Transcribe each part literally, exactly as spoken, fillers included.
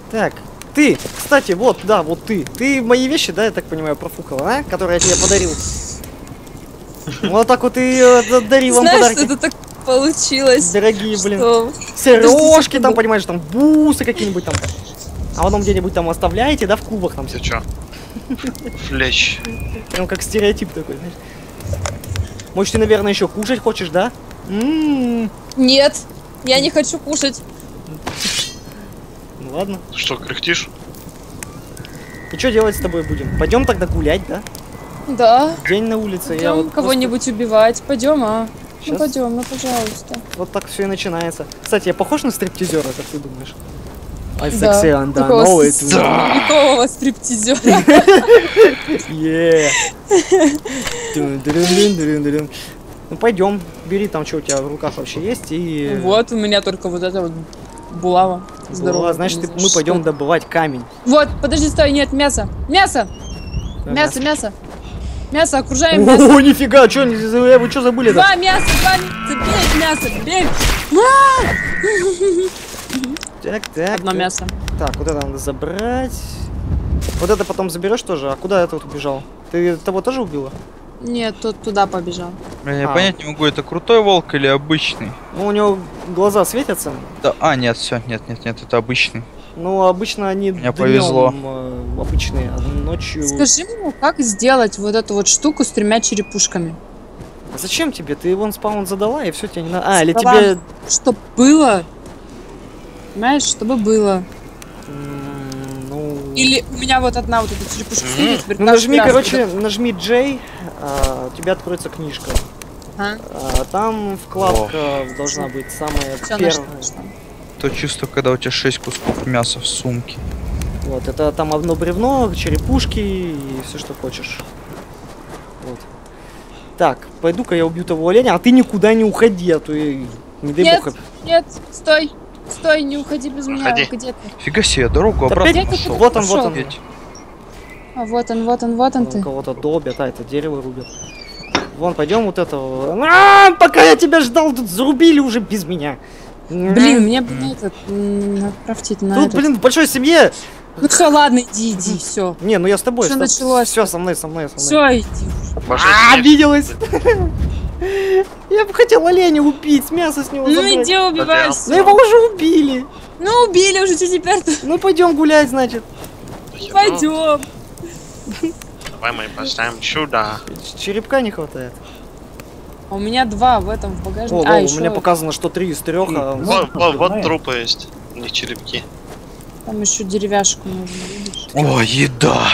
Так, ты, кстати, вот, да, вот ты. Ты мои вещи, да, я так понимаю, профукала, а? Которые я тебе подарил. Вот так вот и дари вам Знаешь, подарки. что это так получилось? Дорогие, блин. Что? Сережки там, понимаешь, там бусы какие-нибудь там. А потом где-нибудь там оставляете, да, в клубах там все. Ты чё? Флещ. Прям как стереотип такой, знаешь. Может, ты, наверное, еще кушать хочешь, да? М-м-м. Нет, я не хочу кушать. Ну ладно. Что, кряхтишь? И что делать с тобой будем? Пойдем тогда гулять, да? Да. День на улице. Я Пойдем вот кого-нибудь просто... убивать. Пойдем, а? Сейчас... Ну пойдем, ну пожалуйста. Вот так все и начинается. Кстати, я похож на стриптизера, как ты думаешь? I Да. sexy and I Такого know it. средневекового стриптизера. Yeah. Дун-дун-дун-дун-дун. Ну пойдем, бери там, что у тебя в руках вообще есть, и... Вот, у меня только вот это вот булава. Здорово, значит, ты- мы пойдем добывать камень. Вот, подожди, стой, нет, мясо. Мясо! Да, Мясо, мясо. Мясо, окружаем мясо. О, нифига, что, вы что забыли-то? Два мяса, два мяса. Бей мясо, бей. Так, так. Одно так. мясо. Так, вот это надо забрать. Вот это потом заберешь тоже. А куда я тут убежал? Ты того тоже убила? Нет, тот туда побежал. Я А. понять не могу, это крутой волк или обычный? Ну, у него глаза светятся. Да, а, нет, все, нет, нет, нет, это обычный. Ну, обычно они Мне днём, повезло. э, обычные, а ночью... Скажи мне, как сделать вот эту вот штуку с тремя черепушками? А зачем тебе? Ты вон спаун задала, и все тебе не надо. А, или Сказала, тебе... Чтоб было. Понимаешь, чтобы было. М, Ну... Или у меня вот одна вот эта черепушка стоит, теперь Ну, каждый нажми, раз короче, вот нажми J, а, у тебя откроется книжка. это- А? А, там вкладка должна быть самая Всё, первая. нашла, нашла. То чувство, когда у тебя шесть кусков мяса в сумке. Вот, это там одно бревно, черепушки и все, что хочешь. Вот. Так, пойду-ка я убью того оленя, а ты никуда не уходи, а то и не дай Нет, бог. нет, стой. Стой, не уходи без меня. Уходи. Где ты? Фига себе, я дорогу Да обратно опять пошел. вот он, вот он. Офигеть. А вот он, вот он, вот он Вон ты. кого-то долбят, а это дерево рубят. Вон, пойдем вот этого. А, пока я тебя ждал, тут зарубили уже без меня. Блин, мне бы на этот м, отправьте на Тут, этот. блин, в большой семье. Ну все, ладно, иди, иди, все. Не, ну я с тобой. Что началось? Все, со мной, со мной, со мной. Все, иди. Маша, А, тебе- обиделась. Я бы хотел оленя убить, мясо с него Ну забрать. иди убивайся. Ну его уже убили. Ну убили уже, что теперь-то? Ну пойдем гулять, значит. Ну, Пойдем. Давай мы поставим сюда. Черепка не хватает. А у меня два в этом в О, багажнике. о, А, у еще меня показано, что три из трех. А... Вот, вот, вот трупы есть. Не черепки. там еще деревяшку нужно, видишь? О, еда!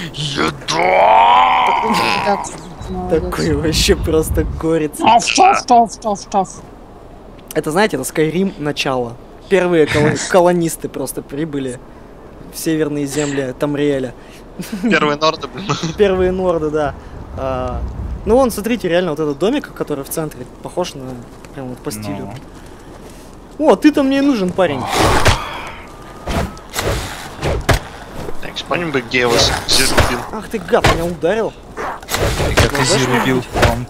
Еда! Так, молодец. Такой вообще просто горец. Тоф, тоф, тоф, тоф, тоф. Это, знаете, это Skyrim начало. Первые коло- колонисты просто прибыли в северные земли Тамриэля. Первые норды, блин. Первые норды, да. А, ну вон, смотрите, реально вот этот домик, который в центре, похож на прям вот по стилю. О, ты-то мне и нужен, парень. Так, вспомним бы, где я вас зарубил. Ах ты гад, меня ударил. Как ты зарубил вам.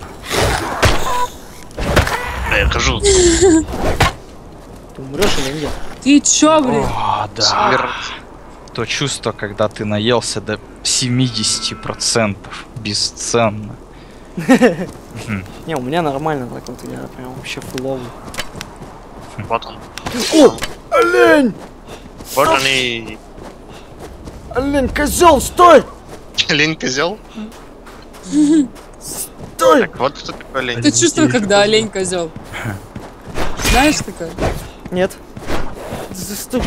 Да, я хожу. Ты умрешь или нет? Ты чё, блин? О, да. Смерть. То чувство, когда ты наелся до семидесяти процентов. Бесценно. Не, у меня нормально так вот, я прям вообще фуловый. Вот он. О, олень! Вот они. Олень, козел, стой! Олень козел. Стой! Так, вот кто такой олень. Ты чувствовал, когда олень козел? Знаешь такое? Нет. Стой.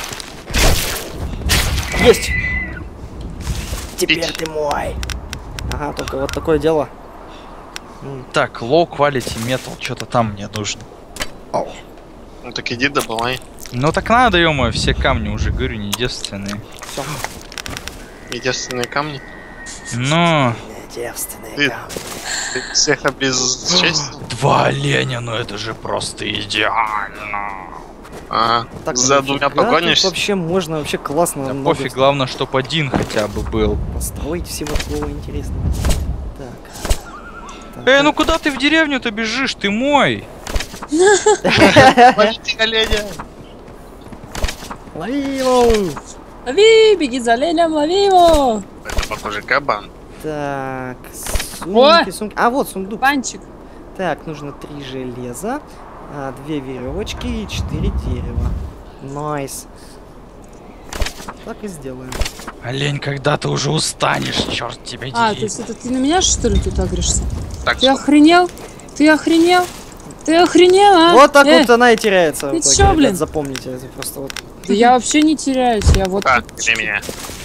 Есть! Теперь Пить. ты мой. Ага, только вот такое дело. Так, low quality metal, что-то там мне нужно. Ну так иди добывай. Ну так надо, ё-моё, все камни уже, говорю, не девственные. Все. Единственные камни. Но Девственные Ты- камни. Ты всех обезчестил? два оленя, ну это же просто идеально. А, Так, за ну двумя нафига тут погонишься? вообще можно вообще классно Да много пофиг, главное, чтоб один хотя бы был. построить всего слова интересного. Так. Так, Эй, ну куда ты в деревню-то бежишь? Ты мой! Ловите оленя! Лови его! Лови, беги за оленем, лови его! Это, похоже, кабан. Так, сумки, О! сумки. А, вот сундук. Панчик. Так, нужно три железа, а, две веревочки и четыре дерева. Найс. Так и сделаем. Олень, когда ты уже устанешь, черт тебя дери. А, то есть это ты на меня, что ли, тут агришься? Так, Ты охренел? Ты охренел? Ты охренел, а? Вот так Э, вот она и теряется. ты в итоге, чё, ребят, блин? Запомните, это просто вот. Да я вообще не теряюсь, я вот... так, тут- где меня?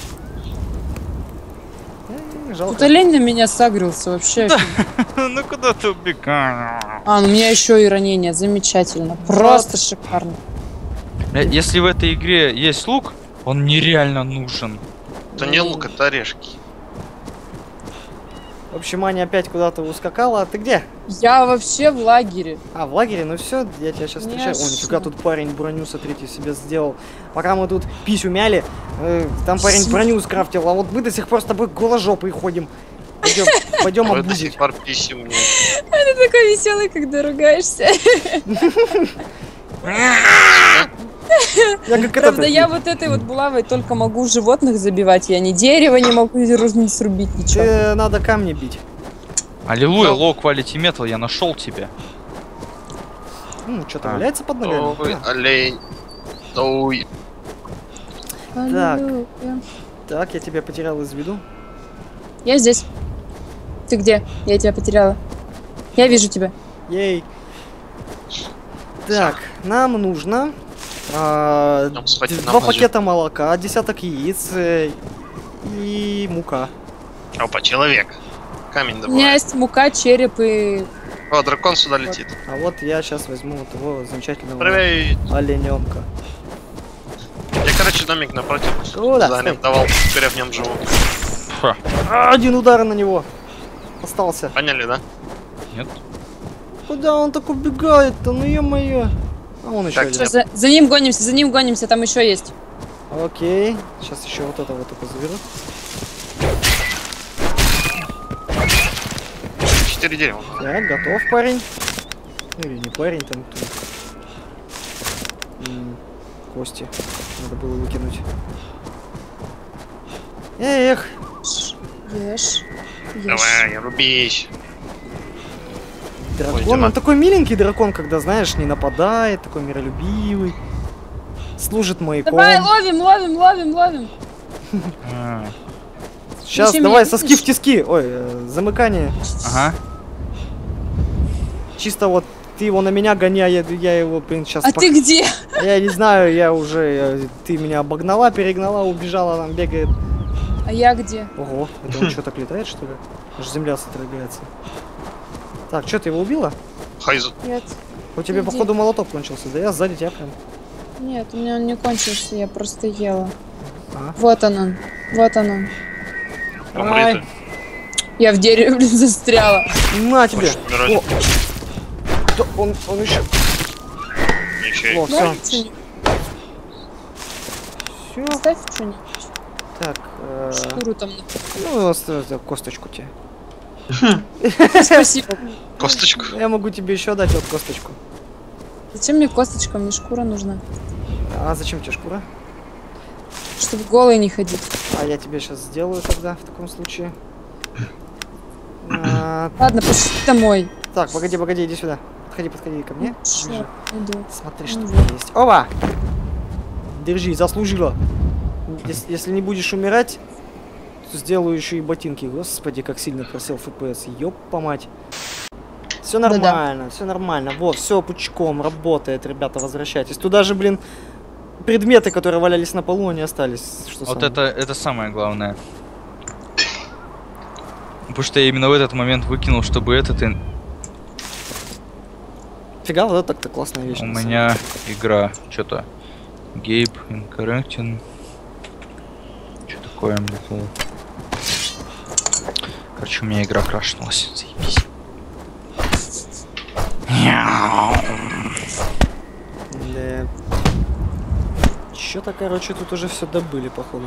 э, Жалко. Тут олень на меня сагрился вообще. Ну куда ты убегаешь? А, ну у меня еще и ранение, замечательно. Просто шикарно. Э, Если в этой игре есть лук, он нереально нужен. Это не лук, это орешки. В общем, Аня опять куда-то ускакала. А ты где? Я вообще в лагере. А, в лагере? Ну все, я тебя сейчас встречаю. О, Ясно. нифига, тут парень броню, смотрите, себе сделал. Пока мы тут писю мяли, э, там парень броню скрафтил, а вот мы до сих пор с тобой голожопой ходим. Пойдем, пойдем Вы до обузить. сих пор писи мне. Ты такой веселый, когда ругаешься. Я как Правда, это, я вот этой вот булавой только могу животных забивать, я ни дерево не могу не срубить, ничего. Тебе надо камни бить. Аллилуйя, Ну. лоу quality metal, я нашел тебя. Ну, что-то А. валяется под ногами. Ой, А, олень. Ой. Так. Аллилуйя. Так, я тебя потерял из виду. Я здесь. Ты где? Я тебя потеряла. Я вижу тебя. Ей. Так, нам нужно а, Нам схватить два на базе. пакета молока, десяток яиц э, и мука. Опа, человек. Камень У меня добывает. есть мука, череп и... О, дракон сюда летит. А вот я сейчас возьму вот того замечательного Привет. олененка. Я, короче, домик напротив Куда? заарендовал. Теперь я в нем живу. А, один удар на него. Остался. Поняли, да? Нет? Куда он так убегает-то? Ну ё-моё. А он еще Так, один. Всё, за, за ним гонимся, за ним гонимся, там еще есть. Окей. Сейчас еще вот это вот только заберу. Четыре дерева. Так, готов, парень. Ну или не парень, там кто. М, Кости. Надо было выкинуть. Эх, Ешь. Ешь. Давай, рубись. дракон. Дима. Он такой миленький дракон, когда, знаешь, не нападает, такой миролюбивый. Служит маяком. Давай, ловим, ловим, ловим, ловим. А, Сейчас, Ищи давай, меня, соски видишь? в тиски. Ой, э, замыкание. Ага. Чисто вот ты его на меня гоняй, я, я его, блин, сейчас... А ты где? Я не знаю, я уже... э, Ты меня обогнала, перегнала, убежала, там бегает. А я где? Ого, это он что, так летает, что ли? Аж земля содрогается. Так, что, ты его убила? Хайзу. Нет. У тебя, Иди. походу, молоток кончился. Да я сзади тебя прям. Нет, у меня он не кончился, я просто ела. А. Вот он он. Вот он он. Умри Ай. ты. Я в дереве, блин, застряла. На тебе! Хочешь умирать? О! Да он, он еще... Ничего. О, Дай все. что-нибудь. Все. Ставь что-нибудь. Так, э, Шкуру там. ну, оставь за косточку тебе. Спасибо. Косточку. Я могу тебе еще дать вот косточку. Зачем мне косточка? Мне шкура нужна. А зачем тебе шкура? Чтобы голой не ходить. А я тебе сейчас сделаю тогда, в таком случае. А, Ладно, пошли домой. так, погоди, погоди, иди сюда. Подходи, подходи ко мне. Чё? Ближе. Иду. Смотри, что Ну у вот. меня есть. Опа! Держи, заслужила. Если, если не будешь умирать, то сделаю еще и ботинки. Господи, как сильно просел эф пи эс. Ёпа мать. Все Да-да. нормально, все нормально. Вот, все пучком работает, ребята, возвращайтесь. Туда же, блин, предметы, которые валялись на полу, они остались. Что Вот самое. это, это самое главное. Потому что я именно в этот момент выкинул, чтобы этот... ин- Фига, вот это так-то классная вещь. У на самом меня игра, что-то... Гейб, Incorrecting. Что такое, блин? Короче, у меня игра крашнулась. Заебись. деле. Да. Чё-то, короче, тут уже все добыли, походу.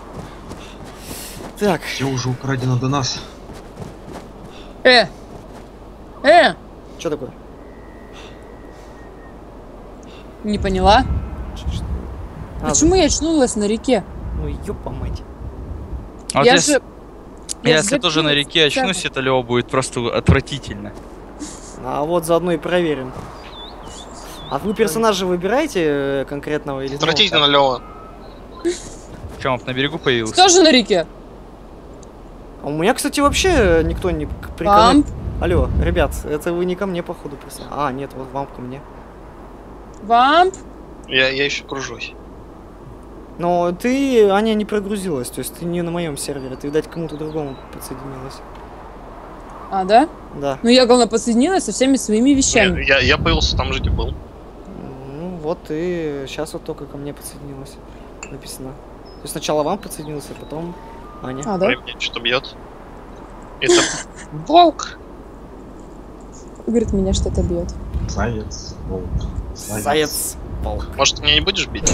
Так. Все уже украдено до нас. Э! Э! Что такое? Не поняла? Чё- что- А, Почему я очнулась на реке? ну ёпа мать. А вот я если, же... я я если тоже на запилась реке очнусь, это Лео будет просто отвратительно. А вот заодно и проверим. А вы персонажа выбираете э, конкретного или... Отвратительно, Лёва. Чем он на берегу появился? Тоже на реке? А у меня, кстати, вообще никто не приконнект... Вамп, Алло, ребят, это вы не ко мне, походу, прислали. А, нет, вот вам ко мне. вамп. Я, я еще кружусь. Но ты, Аня, не прогрузилась, то есть ты не на моем сервере, ты, видать, к кому-то другому подсоединилась. А, да? Да. Ну, я, главное, подсоединилась со всеми своими вещами. Я, я появился там же, где был. Ну вот ты сейчас вот только ко мне подсоединилась. Написано. То есть сначала вам подсоединился, а потом Аня. А, да? Ой, меня что-то бьет. Это волк. Говорит, меня что-то бьет. Заяц, волк. Заяц. Волк. Может, ты меня не будешь бить?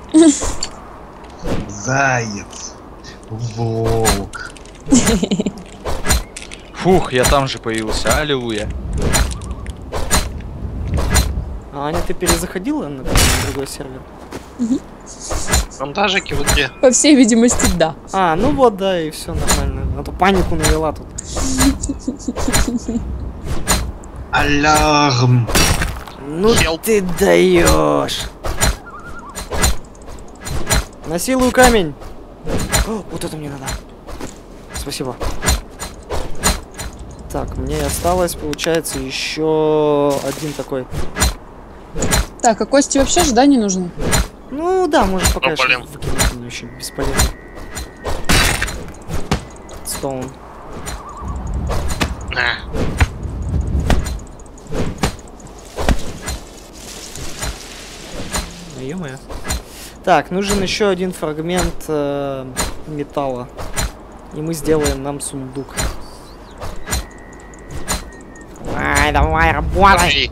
Заяц. Волк. Фух, я там же появился, аллилуйя. А Аня, ты перезаходила на другой сервер? Бандажики вот где? По всей видимости, да. А, ну вот, да, и все нормально. А то панику навела тут. Алярм. Ну Help. ты даешь. Насилую камень. О, вот это мне надо. Спасибо. Так, мне осталось, получается, еще один такой. Так, а кости вообще же, да, не нужны? Ну да, может пока Ну, еще блин. выкинуть, мне очень бесполезно. Стоун. На. Ну, ё-моё. Так, нужен еще один фрагмент э, металла. И мы сделаем нам сундук. Давай, давай, работай! Подожди.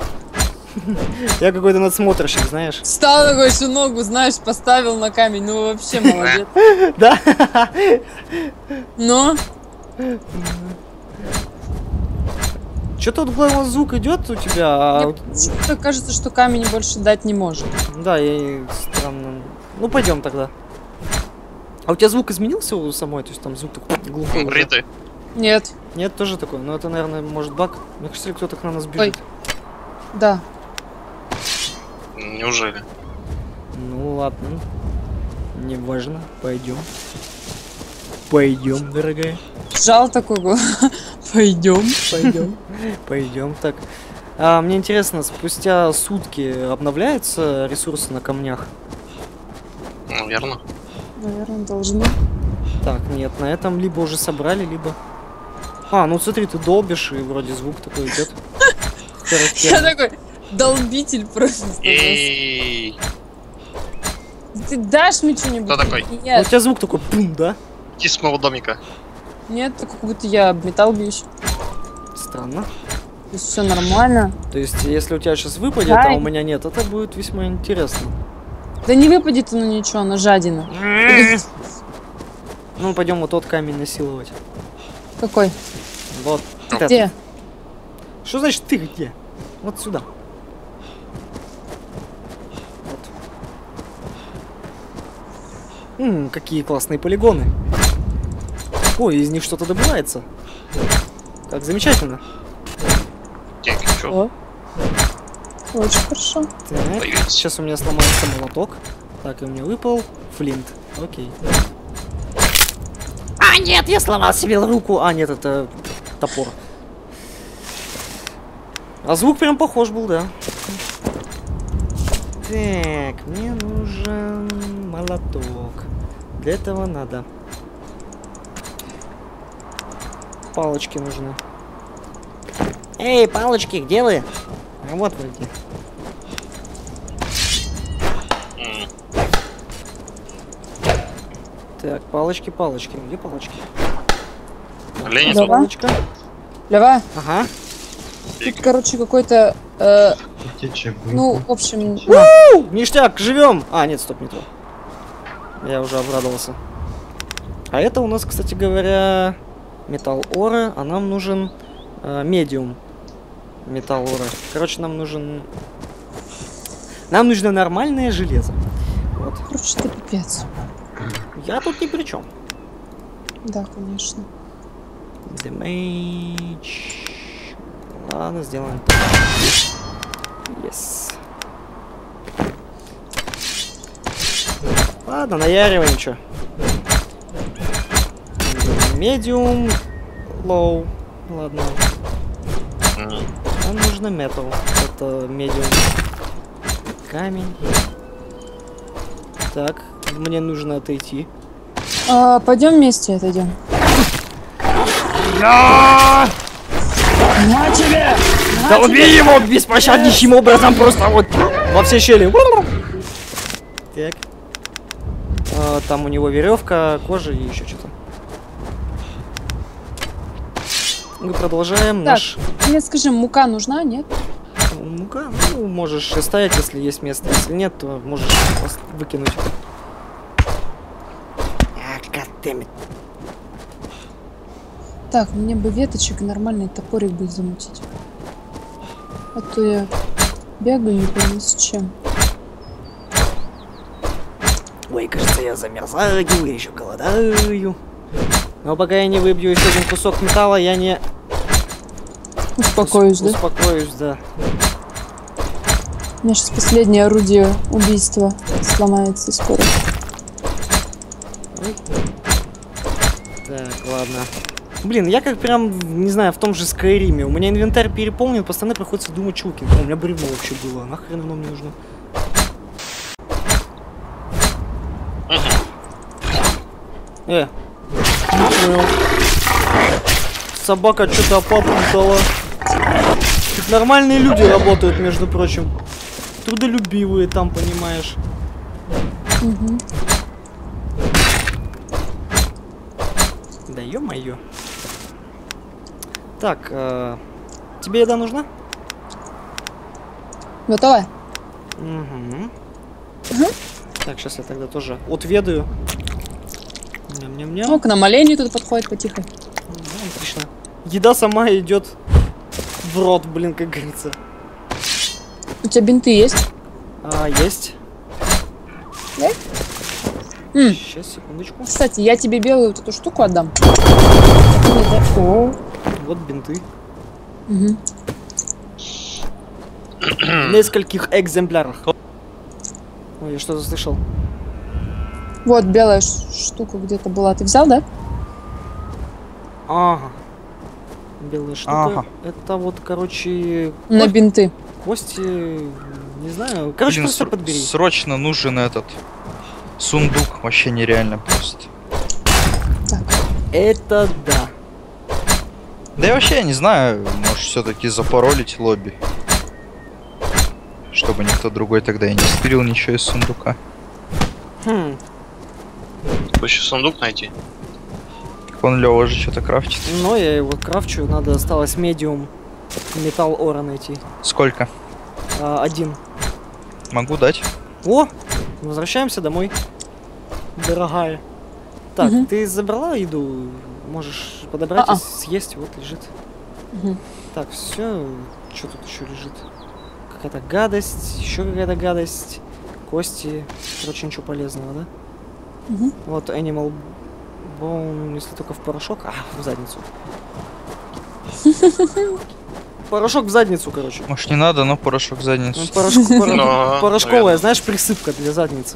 Я какой-то надсмотрщик, знаешь. Встал такой, всю ногу, знаешь, поставил на камень. Ну, вообще молодец. Да? Но, Что-то вот главный звук идет у тебя, а... мне почему-то кажется, что камень больше дать не может. Да, я и странно. Ну пойдем тогда. А у тебя звук изменился у самой? То есть там звук такой глухой уже? Бритый. Нет, Нет, тоже такой. Но это, наверное, может баг. Мне кажется, кто-то к нам нас бежит. да. Неужели? Ну ладно. Не важно. Пойдем. Пойдем, дорогая. Жал такой был. Пойдем, пойдем. Пойдем. Так. А, мне интересно, спустя сутки обновляются ресурсы на камнях? Ну, верно. Наверное, должны. Так, нет, на этом либо уже собрали, либо... А, ну смотри, ты долбишь, и вроде звук такой идет. Я такой долбитель просто. Эй, Ты дашь мне что-нибудь? Кто такой? У Нет, тебя звук такой пум, да? иди с моего домика. нет, как будто я об металл бьюсь. Странно. То есть все нормально. То есть, если у тебя сейчас выпадет, а Ай. у меня нет, это будет весьма интересно. Да не выпадет оно ничего, она жадина. Ну, пойдем вот тот камень насиловать. Какой? Вот. этот. Где? Что значит ты где? Вот сюда. Вот. М, какие классные полигоны. Ой, из них что-то добывается. Как замечательно. Тик, чё? О. Очень хорошо. Так, Появился. сейчас у меня сломается молоток. Так, и мне выпал флинт. Окей. А, нет, я сломал себе руку. А, нет, это топор. А звук прям похож был, да. Так, мне нужен молоток. Для этого надо. Палочки нужны. Эй, палочки, где вы? А вот вы где. М, Так, палочки, палочки. Где палочки? Лени Да. тут. Палочка. Лева, Ага. тут, короче, какой-то... э, Течек ну, выпал. в общем... У, ништяк, живем! А, нет, стоп, не то. Я уже обрадовался. А это у нас, кстати говоря, металл ора, а нам нужен э, медиум металл ора. Короче, нам нужен... Нам нужно нормальное железо. Вот. Короче, это пипец. Я тут ни при чем. Да, конечно. Damage. Ладно, сделаем так. Yes. Ладно, наяриваем, чё. Medium, low. Ладно. М. Нам нужно metal. Это medium. Камень. Так, мне нужно отойти. А, пойдем вместе отойдем. На! На тебе! Да убей его беспощаднейшим образом, просто вот во все щели. Так. А, там у него веревка, кожа и еще что-то. Мы продолжаем Так, наш... мне скажи, мука нужна, нет? Ну-ка, ну, можешь оставить, если есть место. Если нет, то можешь просто выкинуть. А, goddammit. Так, мне бы веточек и нормальный топорик бы замутить. А то я бегаю не пойму с чем. Ой, кажется, я замерзаю, я еще голодаю. Но пока я не выбью еще один кусок металла, я не... Успокоюсь, ус- да? Успокоюсь, да. У меня сейчас последнее орудие убийства сломается скоро. Ой. Так, ладно. Блин, я как прям, не знаю, в том же Скайриме. У меня инвентарь переполнен, постоянно приходится думать, что выкинуть. У меня бревно вообще было. Нахрен оно мне нужно? Э, не понял. Собака что-то попутала. Тут нормальные люди работают, между прочим. Трудолюбивые там, понимаешь. Угу. Да ё-моё. Так, э, тебе еда нужна? Готово? Угу. Угу. Так, сейчас я тогда тоже отведаю. Ням-ням-ням. Ну, к нам олени тут подходит потихо. Ну, отлично. Еда сама идет в рот, блин, как говорится. У тебя бинты есть? А, есть. Да? М. Сейчас, секундочку. Кстати, я тебе белую вот эту штуку отдам. Нет, да? О. Вот бинты. Угу. В нескольких экземплярах. Ой, я что-то слышал. Вот белая ш- штука где-то была. Ты взял, да? Ага. Белая штука. Ага. Это вот, короче, На ко- бинты. кости, не знаю. Короче, Блин, просто ср- подбери. срочно нужен этот сундук. Вообще нереально просто. Так. Это да. Да я вообще не знаю, может все-таки запаролить лобби. Чтобы никто другой тогда и не стырил ничего из сундука. Хм. Хочешь сундук найти? Вон Лёва же что-то крафтит. Но я его крафчу, надо осталось медиум металл ора найти. Сколько? А, один. Могу дать. О! Возвращаемся домой. Дорогая. Так, Мгм. ты забрала еду? Можешь подобрать А-а. и съесть. Вот лежит. Угу. Так, все. Что тут еще лежит? Какая-то гадость, еще какая-то гадость. Кости. Короче, ничего полезного, да? Угу. Вот Animal Bone, если только в порошок. А, в задницу. Порошок в задницу, короче. Может не надо, но порошок в Ну, задницу. порошок- поро- Но, Порошковая, наверное. знаешь, присыпка для задницы.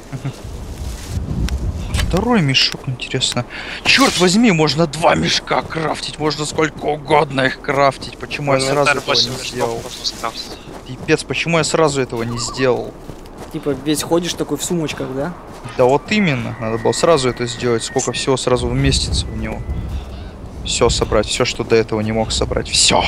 Второй мешок, интересно. Черт возьми, можно два мешка крафтить, можно сколько угодно их крафтить. Почему я сразу Инвентарь этого восемь не мешков сделал? можно скрафтить. Пипец, почему я сразу этого не сделал? Типа весь ходишь такой в сумочках, да? Да вот именно, надо было сразу это сделать, сколько всего сразу вместится в него. Все собрать, все, что до этого не мог собрать, все.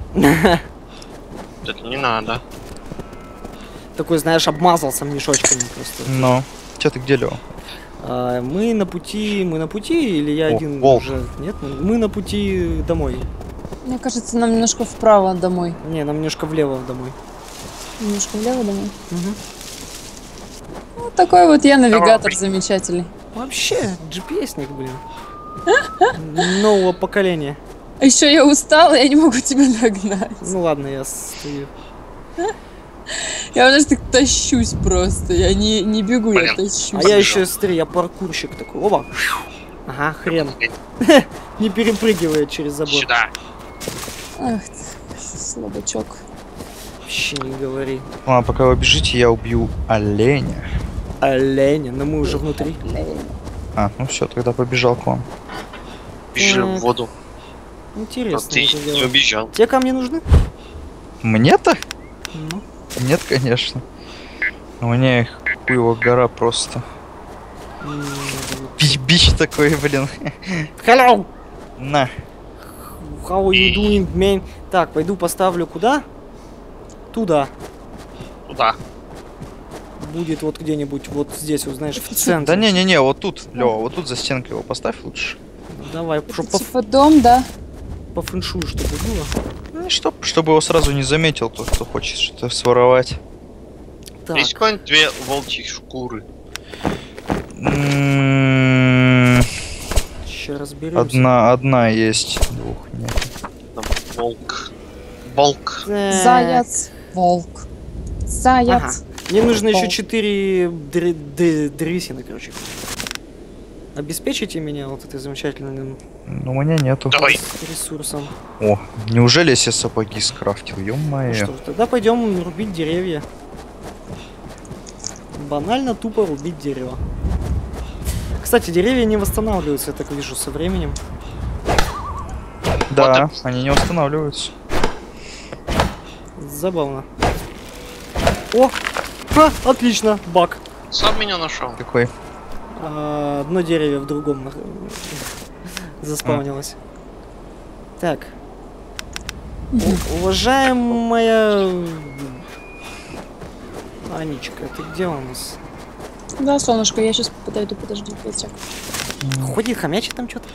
Это не надо. Такой, знаешь, обмазался мешочками просто. Но, че ты где, Лёва? А, мы на пути, мы на пути, или я О, один волк. уже? Нет, мы мы на пути домой. Мне кажется, нам немножко вправо домой. Не, нам немножко влево домой. Немножко влево домой. Мгм. Вот такой вот я навигатор замечательный. Вообще, джи пи эс-ник, блин. Нового поколения. А еще я устала, я не могу тебя догнать. Ну ладно, я стою. Я уже так тащусь просто. Я не, не бегу, я Блин. тащусь. А я еще, смотри, я паркурщик такой. Оба. Ага, хрен. Не перепрыгивает через забор. Сюда. Ах ты, слабачок. Вообще не говори. Ладно, пока вы бежите, я убью оленя. Оленя, но мы уже внутри. А, ну все, тогда побежал к вам. Бежи Так. в воду. Но Интересно ты это не дело. убежал. Те камни нужны? Мне-то? Ну. Нет, конечно. У меня их хуево гора просто. м, Би- Бич такой, блин. Hello! На. How you doing, man? Так, пойду поставлю куда? Туда. Туда. Будет вот где-нибудь вот здесь, вот знаешь, в центре. Да не-не-не, вот тут, Лёва, вот тут за стенкой его поставь лучше. Давай, Это чтоб по, типа дом, да? по фэншую, чтобы было. Ну, чтоб, чтобы его сразу не заметил тот, кто хочет что-то своровать. Так, Есть какие-нибудь две волчьи шкуры. М, сейчас разберемся. Одна, одна есть, двух нет. Там волк. Волк. Э, Заяц, волк. Заяц. Ага. Мне нужно еще Волк. четыре др- д- дресины, короче. Обеспечите меня вот этой замечательным Ну, у меня нету. Давай. ресурсом. О, неужели я себе сапоги скрафтил, Ну ё-моё. что, ж, тогда пойдем рубить деревья. Банально тупо рубить дерево. Кстати, деревья не восстанавливаются, я так вижу, со временем. Да, они не восстанавливаются. Забавно. О! Ха, отлично, баг. Сам меня нашел. Какой? А, одно дерево в другом нах- заспавнилось. Так. У- уважаемая Анечка, ты где у нас? Да, солнышко, я сейчас подойду, подожди, пять сек. Ходит, хомячит там что-то?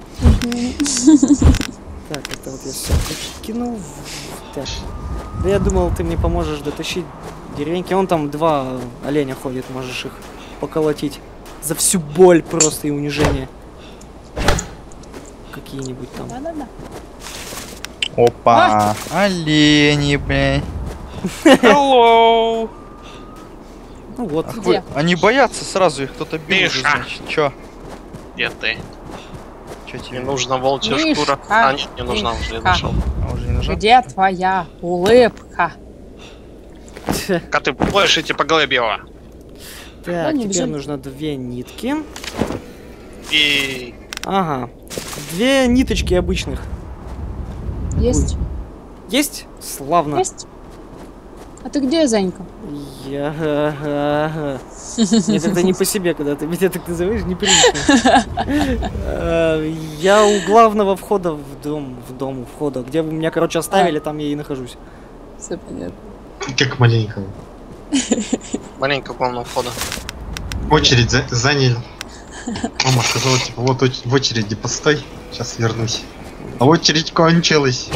Так, это вот я все кинул. Так. Да я думал, ты мне поможешь дотащить деревеньки. Вон там два оленя ходит, можешь их поколотить. За всю боль просто и унижение. Какие-нибудь там. Да-да-да. Опа, олени, блядь. Hello. Ну вот. Ах Где? вы- они боятся сразу, их кто-то бил уже, Миша. значит. Чё? Где ты? Чё тебе? Мне нужна волчья Мишка, шкура. А, нет, не нужна уже, я Мишка. нашел. А, уже не нужно? Где твоя улыбка? Как ты больше тебе по голове била. Так, не теперь бежим. нужно две нитки. И Ага. Две ниточки обычных. Есть? Есть? Славно. Есть? А ты где, Занька? Я... ага. Нет, это не по себе, когда ты меня так называешь, неприлично. Э, Я у главного входа в дом, в дом, у входа, где вы меня, короче, оставили, там я и нахожусь. Все понятно. Как маленького. маленько главного входа. Очередь за- заняли. Мама сказала, типа, вот оч- в очереди постой, сейчас вернусь. А очередь кончилась.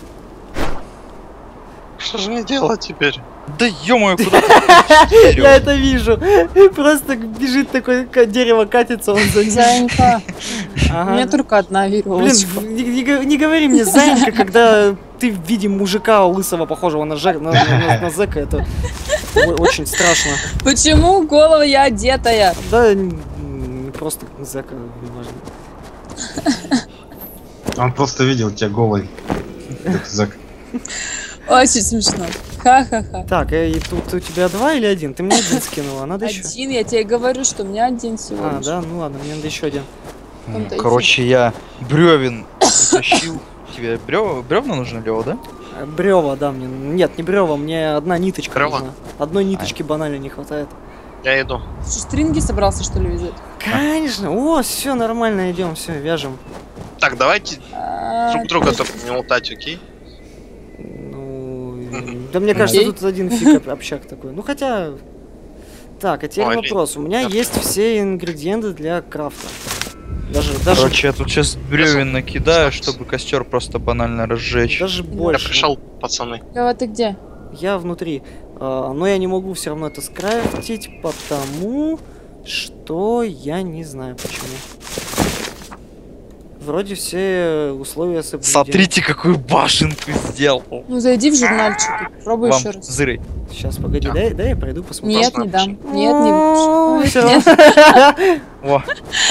Что же мне делать теперь? Да ё-моё, куда ты? Я это вижу. Просто бежит такое ка- дерево, катится, он за ним. Зайка, у Ага. меня только одна Блин, веревочка. не, не го- не говори мне Занька, когда ты в виде мужика лысого, похожего на, жак, на, на- на зэка, это о- очень страшно. Почему голова я одетая? Да, н- н- просто зэка, неважно. Он просто видел тебя голой. Как зак. Очень смешно. Ха-ха-ха. Так, э, и тут у тебя два или один? Ты мне один скинула, надо еще. Один, я тебе говорю, что у меня один всего А, лишь. да, ну ладно, мне надо еще один. Там-то и Короче, я бревен утащил. Тебе брев... бревна нужны, Лева, да? Э, Брева, да, мне. Нет, не брева, мне одна ниточка Брева? нужна. Одной ниточки банально не хватает. Я иду. Что, стринги собрался, что ли, вязать? Конечно, о, все нормально, идем, все, вяжем. Так, давайте А, друг друга ты- только не лутать, окей? Ну, Мгм. да мне кажется, Окей. тут один фиг об- общак такой. Ну хотя. Так, а теперь Ой, вопрос. У меня я есть все ингредиенты для крафта. Даже, даже, Короче, я тут сейчас бревен накидаю, Остался. чтобы костер просто банально разжечь. даже Я больше. пришел, пацаны. Лёва, ты где? Я внутри. А, но я не могу все равно это скрафтить, потому что я не знаю почему. вроде все условия соблюдены. Смотрите, какую башенку сделал. Ну зайди в журнальчик и пробуй Вам еще раз. зыры. Сейчас, погоди, дай, дай я пройду посмотрю. Нет, не дам. Нет, не будешь. Всё. Нет. Во.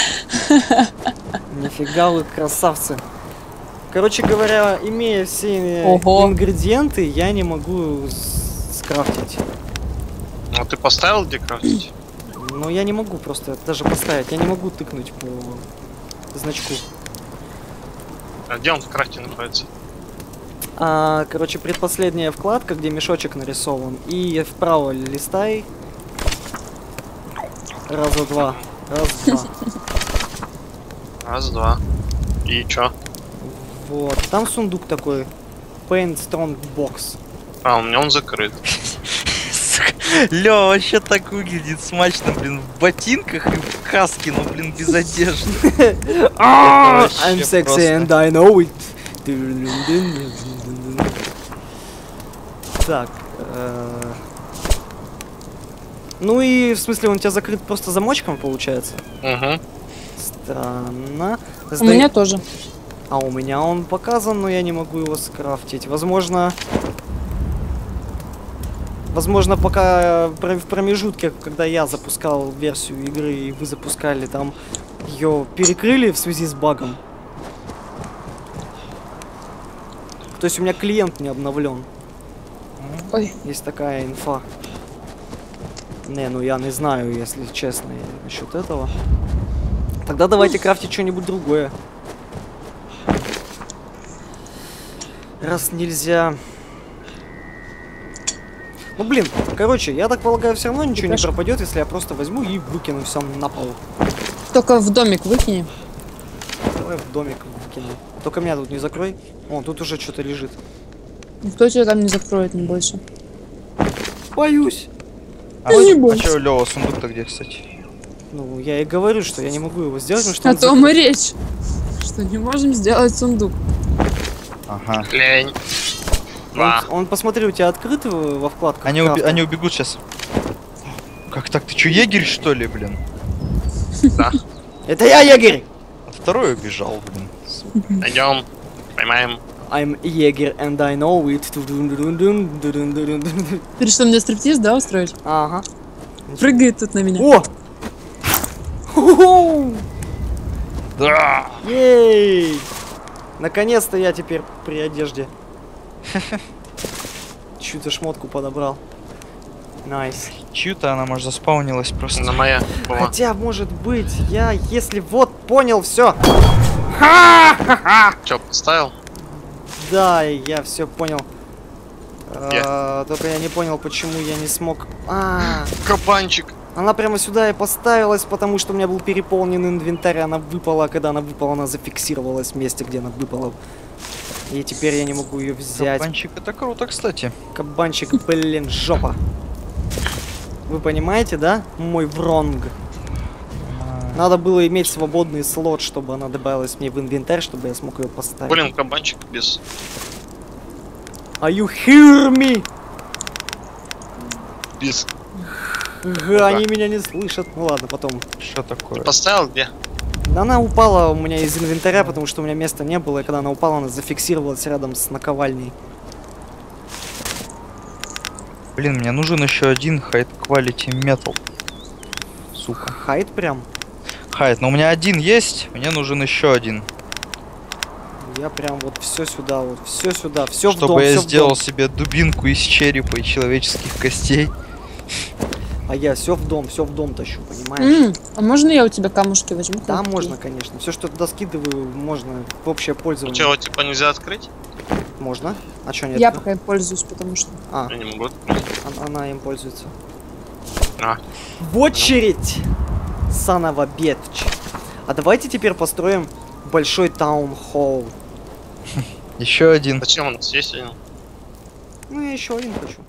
Нифига вы красавцы. Короче говоря, имея все Ого. ингредиенты, я не могу с- скрафтить. Ну ты поставил где крафтить? Но я не могу просто даже поставить. Я не могу тыкнуть по значку. А где он в крафте находится? А, короче, предпоследняя вкладка, где мешочек нарисован. И вправо листай. Раза два. Раз, два. Раз, два. И чё? Вот. Там сундук такой. Paint Strong Box. А, у меня он закрыт. Лё, вообще так выглядит смачно, блин, в ботинках и в каске, но, блин, без одежды. Ah, вообще I'm sexy просто. and I know it. Так. э, Ну и в смысле он у тебя закрыт просто замочком получается? Угу. Странно. У Сда- меня тоже. А у меня он показан, но я не могу его скрафтить. Возможно... Возможно, пока про- в промежутке, когда я запускал версию игры и вы запускали, там ее перекрыли в связи с багом. То есть у меня клиент не обновлен. Ой. Есть такая инфа. Не, ну я не знаю, если честно, насчет этого. Тогда давайте крафтить что-нибудь другое. Раз нельзя... Ну блин, короче, я так полагаю, все равно ничего не Хорошо. пропадет, если я просто возьму и выкину все на пол. Только в домик выкини. Давай в домик выкину. Только меня тут не закрой. О, тут уже что-то лежит. Никто тебя там не закроет, не больше. Боюсь. А, Я не а бойся. чё, Лёва, сундук-то где, кстати? Ну, я и говорю, что я не могу его сделать, потому что О он том закрыт. и речь, что не можем сделать сундук. Ага. Лень. он, Два. он, посмотри, у тебя открыт во во вкладках. Они, уби- крафта? они убегут сейчас. Как так? Ты чё, егерь, что ли, блин? Да. Это я, егерь! А второй убежал, блин. Пойдем. Поймаем. I'm егерь and I know it. Тудун-дун-дун, Ты решил мне стриптиз, да, устроить? Ага. Прыгает тут на меня. О! Ху-ху! Да! Ей! Наконец-то я теперь при одежде. Чью-то шмотку подобрал. Найс. Чью-то она, может, заспаунилась просто. На моя была. Хотя, может быть, я, если вот понял все. Чё, поставил? Да, я все понял. Где? А, только я не понял, почему я не смог. А, Кабанчик. она прямо сюда и поставилась, потому что у меня был переполнен инвентарь, она выпала, а когда она выпала, она зафиксировалась в месте, где она выпала. И теперь я не могу ее взять. Кабанчик, это круто, кстати. Кабанчик, блин, жопа. Вы понимаете, да? Мой вронг. Надо было иметь свободный слот, чтобы она добавилась мне в инвентарь, чтобы я смог ее поставить. Блин, кабанчик без... Are you hear me? без... Га, они меня не слышат. Ну ладно, потом. Что такое? Поставил где? Она упала у меня из инвентаря, потому что у меня места не было, и когда она упала, она зафиксировалась рядом с наковальней. Блин, мне нужен еще один High Quality Metal. Сука. Хайд прям. Хайт, но у меня один есть, мне нужен еще один. Я прям вот все сюда, вот все сюда, все в Чтобы дом, я всё в сделал дом. себе дубинку из черепа и человеческих костей. А я все в дом, все в дом тащу, понимаешь? М, а можно я у тебя камушки возьму? Да, Какие? можно, конечно. Все, что туда скидываю, можно в общее Ну пользование. чё, типа нельзя открыть? Можно. А что нет? Я пока им пользуюсь, потому что... А, Я не могу открыть. он- она им пользуется. А. В очередь! Санова бетч. А давайте теперь построим большой таун-холл. Еще один. Зачем у нас есть один? Ну, я еще один хочу.